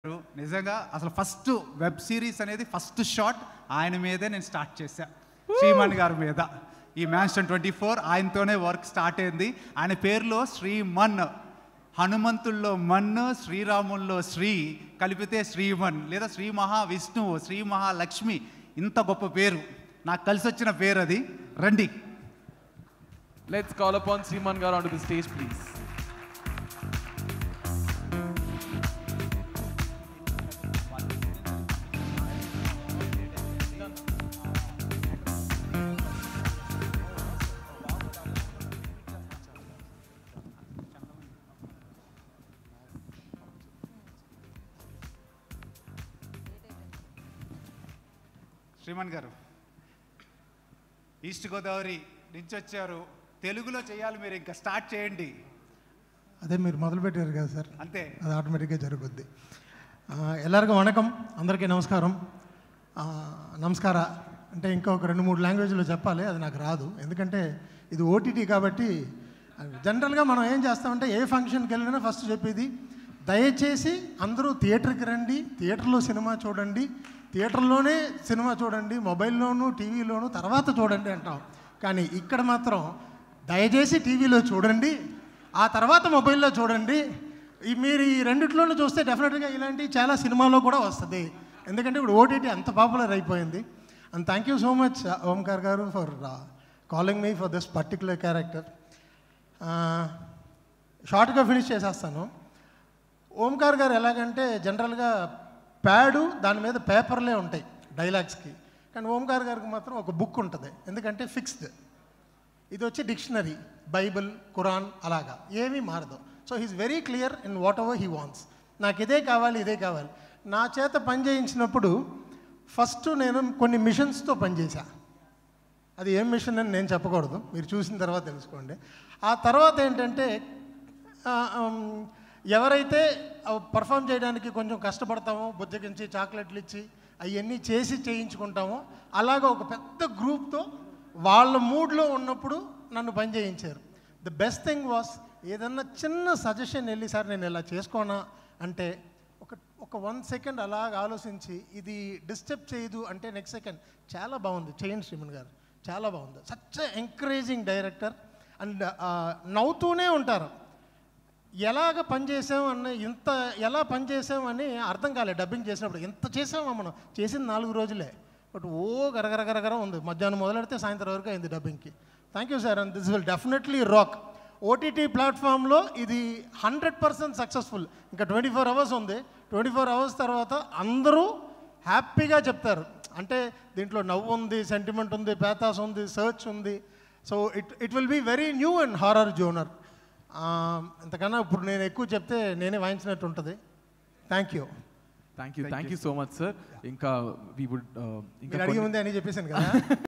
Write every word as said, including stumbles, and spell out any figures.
నిజంగా అసలు first web series అనేది ఫస్ట్ షాట్ ఆయన మీదే నేను స్టార్ట్ చేశా. శ్రీమన్ గారి మీద ఈ మ్యాన్షన్ ట్వంటీ ఫోర్ ఆయనతోనే వర్క్ స్టార్ట్ అయింది. ఆయన పేరులో శ్రీమన్, హనుమంతుల్లో మన్ను, శ్రీరాముల్లో శ్రీ కలిపితే శ్రీమన్, లేదా శ్రీ మహావిష్ణువు, శ్రీ మహాలక్ష్మి, ఇంత గొప్ప పేరు నాకు కలిసి వచ్చిన పేరు అది. రండి. Let's call upon Sriman Garu onto the stage, please. Shriman గారు ఈస్ట్ గోదావరి నుంచి వచ్చారు, తెలుగులో చేయాలి, మీరు ఇంకా స్టార్ట్ చేయండి. అదే మీరు మొదలుపెట్టారు కదా సార్, అంతే, అది ఆటోమేటిక్గా జరుగుద్ది. ఎల్లరికీ వణకం, అందరికీ నమస్కారం. నమస్కార అంటే ఇంకొక రెండు మూడు లాంగ్వేజ్లో చెప్పాలి, అది నాకు రాదు, ఎందుకంటే ఇది ఓటీటీ కాబట్టి. జనరల్గా మనం ఏం చేస్తామంటే ఏ ఫంక్షన్కి వెళ్ళినా ఫస్ట్ చెప్పేది, దయచేసి అందరూ థియేటర్కి రండి, థియేటర్లో సినిమా చూడండి, థియేటర్లోనే సినిమా చూడండి, మొబైల్లోనూ టీవీలోనూ తర్వాత చూడండి అంటాం. కానీ ఇక్కడ మాత్రం దయచేసి టీవీలో చూడండి, ఆ తర్వాత మొబైల్లో చూడండి. ఈ మీరు ఈ రెండిట్లోనూ చూస్తే డెఫినెట్గా ఇలాంటి చాలా సినిమాలో కూడా వస్తుంది, ఎందుకంటే ఇప్పుడు ఓటీటీ అంత పాపులర్ అయిపోయింది. And thank you so much Omkar గారు for calling me for this particular character. షార్ట్గా ఫినిష్ చేసేస్తాను. ఓంకార్ గారు ఎలాగంటే జనరల్గా ప్యాడు దాని మీద పేపర్లే ఉంటాయి డైలాగ్స్కి, కానీ ఓంకార్ గారికి మాత్రం ఒక బుక్ ఉంటుంది, ఎందుకంటే ఫిక్స్డ్. ఇది వచ్చి డిక్షనరీ, బైబిల్, ఖురాన్, అలాగా ఏమీ మారదు. So he's very clear in whatever he wants. నాకు ఇదే కావాలి, ఇదే కావాలి. నా చేత పని చేయించినప్పుడు ఫస్ట్ నేను కొన్ని మిషన్స్తో పనిచేశా. అది ఏం మిషన్ అని నేను చెప్పకూడదు, మీరు చూసిన తర్వాత తెలుసుకోండి. ఆ తర్వాత ఏంటంటే ఎవరైతే పర్ఫామ్ చేయడానికి కొంచెం కష్టపడతామో, బుజ్జగించి చాక్లెట్లు ఇచ్చి అవన్నీ చేసి చేయించుకుంటామో, అలాగ ఒక పెద్ద గ్రూప్తో వాళ్ళ మూడ్లో ఉన్నప్పుడు నన్ను పని చేయించారు. ద బెస్ట్ థింగ్ వాస్, ఏదన్నా చిన్న సజెషన్ వెళ్ళి సార్ నేను ఇలా చేసుకోనా అంటే ఒక ఒక వన్ సెకండ్ అలాగ ఆలోచించి ఇది డిస్టర్బ్ చేయదు అంటే నెక్స్ట్ సెకండ్ చాలా బాగుంది, చేయండి శ్రీమన్ గారు, చాలా బాగుంది. Such encouraging director. అండ్ నవ్వుతూనే ఉంటారు. ఎలాగ పనిచేసాం అన్న, ఇంత ఎలా పనిచేసామని అర్థం కాలేదు డబ్బింగ్ చేసినప్పుడు. ఎంత చేసామా మనం, చేసింది నాలుగు రోజులే, బట్ ఓ గరగరగరగర ఉంది. మధ్యాహ్నం మొదలెడితే సాయంత్రం వరకు అయింది డబ్బింగ్కి. Thank you sir, and this will definitely rock. OTT ప్లాట్ఫామ్లో ఇది హండ్రెడ్ పర్సెంట్ సక్సెస్ఫుల్. ఇంకా ట్వంటీ ఫోర్ అవర్స్ ఉంది, ట్వంటీ ఫోర్ అవర్స్ తర్వాత అందరూ హ్యాపీగా చెప్తారు. అంటే దీంట్లో నవ్వు ఉంది, సెంటిమెంట్ ఉంది, పేతాస్ ఉంది, సర్చ్ ఉంది. So it it will be very new and horror genre. ఇంతకన్నా ఇప్పుడు నేను ఎక్కువ చెప్తే నేనే వాయించినట్టు ఉంటుంది. Thank you thank you thank you so much sir. ఇంకా వీ వుడ్ ఇంకా అడిగి ముందే అని చెప్పేసాను కదా.